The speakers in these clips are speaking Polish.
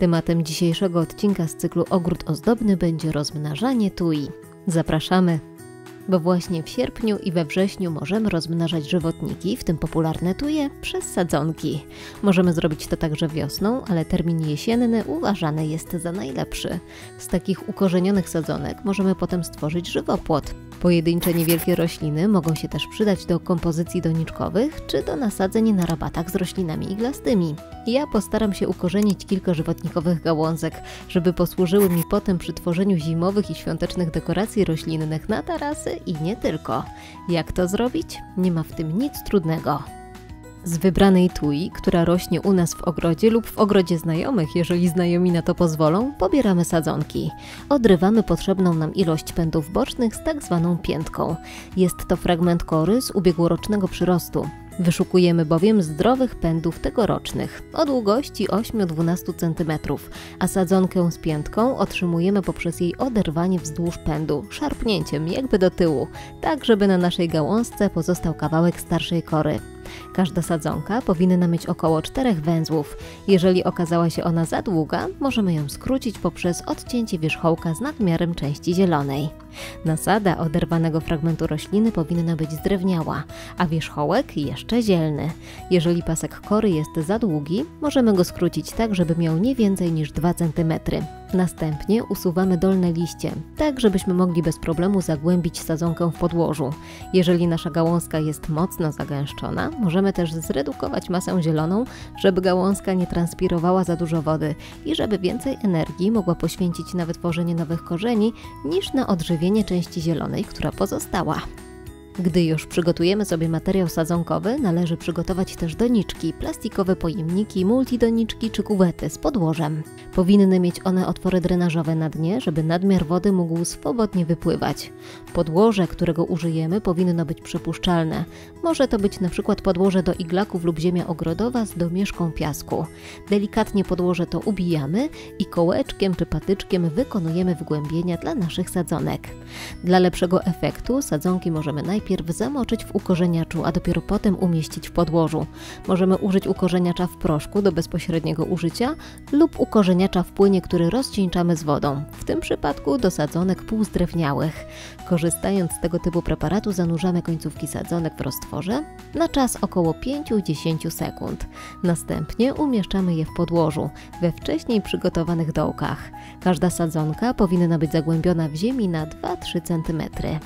Tematem dzisiejszego odcinka z cyklu Ogród Ozdobny będzie rozmnażanie tui. Zapraszamy! Bo właśnie w sierpniu i we wrześniu możemy rozmnażać żywotniki, w tym popularne tuje, przez sadzonki. Możemy zrobić to także wiosną, ale termin jesienny uważany jest za najlepszy. Z takich ukorzenionych sadzonek możemy potem stworzyć żywopłot. Pojedyncze niewielkie rośliny mogą się też przydać do kompozycji doniczkowych czy do nasadzeń na rabatach z roślinami iglastymi. Ja postaram się ukorzenić kilka żywotnikowych gałązek, żeby posłużyły mi potem przy tworzeniu zimowych i świątecznych dekoracji roślinnych na tarasy i nie tylko. Jak to zrobić? Nie ma w tym nic trudnego. Z wybranej tui, która rośnie u nas w ogrodzie lub w ogrodzie znajomych, jeżeli znajomi na to pozwolą, pobieramy sadzonki. Odrywamy potrzebną nam ilość pędów bocznych z tak zwaną piętką. Jest to fragment kory z ubiegłorocznego przyrostu. Wyszukujemy bowiem zdrowych pędów tegorocznych o długości 8-12 cm, a sadzonkę z piętką otrzymujemy poprzez jej oderwanie wzdłuż pędu, szarpnięciem jakby do tyłu, tak żeby na naszej gałązce pozostał kawałek starszej kory. Każda sadzonka powinna mieć około 4 węzłów. Jeżeli okazała się ona za długa, możemy ją skrócić poprzez odcięcie wierzchołka z nadmiarem części zielonej. Nasada oderwanego fragmentu rośliny powinna być zdrewniała, a wierzchołek jeszcze zielny. Jeżeli pasek kory jest za długi, możemy go skrócić tak, żeby miał nie więcej niż 2 cm. Następnie usuwamy dolne liście, tak żebyśmy mogli bez problemu zagłębić sadzonkę w podłożu. Jeżeli nasza gałązka jest mocno zagęszczona, możemy też zredukować masę zieloną, żeby gałązka nie transpirowała za dużo wody i żeby więcej energii mogła poświęcić na wytworzenie nowych korzeni niż na odżywienie części zielonej, która pozostała. Gdy już przygotujemy sobie materiał sadzonkowy, należy przygotować też doniczki, plastikowe pojemniki, multidoniczki czy kuwety z podłożem. Powinny mieć one otwory drenażowe na dnie, żeby nadmiar wody mógł swobodnie wypływać. Podłoże, którego użyjemy, powinno być przepuszczalne. Może to być np. podłoże do iglaków lub ziemia ogrodowa z domieszką piasku. Delikatnie podłoże to ubijamy i kołeczkiem czy patyczkiem wykonujemy wgłębienia dla naszych sadzonek. Dla lepszego efektu sadzonki możemy najpierw zamoczyć w ukorzeniaczu, a dopiero potem umieścić w podłożu. Możemy użyć ukorzeniacza w proszku do bezpośredniego użycia lub ukorzeniacza w płynie, który rozcieńczamy z wodą, w tym przypadku do sadzonek półzdrewniałych. Korzystając z tego typu preparatu zanurzamy końcówki sadzonek w roztworze na czas około 5-10 sekund. Następnie umieszczamy je w podłożu, we wcześniej przygotowanych dołkach. Każda sadzonka powinna być zagłębiona w ziemi na 2-3 cm.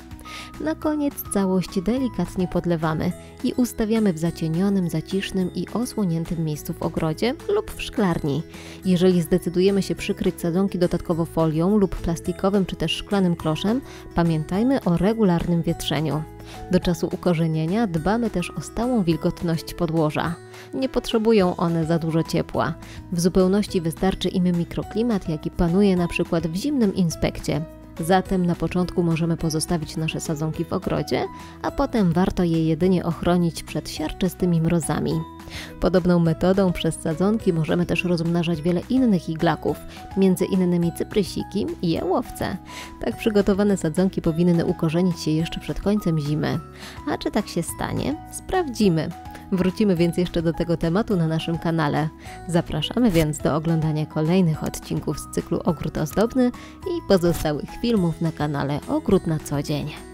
Na koniec całość delikatnie podlewamy i ustawiamy w zacienionym, zacisznym i osłoniętym miejscu w ogrodzie lub w szklarni. Jeżeli zdecydujemy się przykryć sadzonki dodatkowo folią lub plastikowym czy też szklanym kloszem, pamiętajmy o regularnym wietrzeniu. Do czasu ukorzenienia dbamy też o stałą wilgotność podłoża. Nie potrzebują one za dużo ciepła. W zupełności wystarczy im mikroklimat, jaki panuje np. w zimnym inspekcie. Zatem na początku możemy pozostawić nasze sadzonki w ogrodzie, a potem warto je jedynie ochronić przed siarczystymi mrozami. Podobną metodą przez sadzonki możemy też rozmnażać wiele innych iglaków, między innymi cyprysiki i jałowce. Tak przygotowane sadzonki powinny ukorzenić się jeszcze przed końcem zimy. A czy tak się stanie? Sprawdzimy. Wrócimy więc jeszcze do tego tematu na naszym kanale. Zapraszamy więc do oglądania kolejnych odcinków z cyklu Ogród Ozdobny i pozostałych filmów na kanale Ogród na co dzień.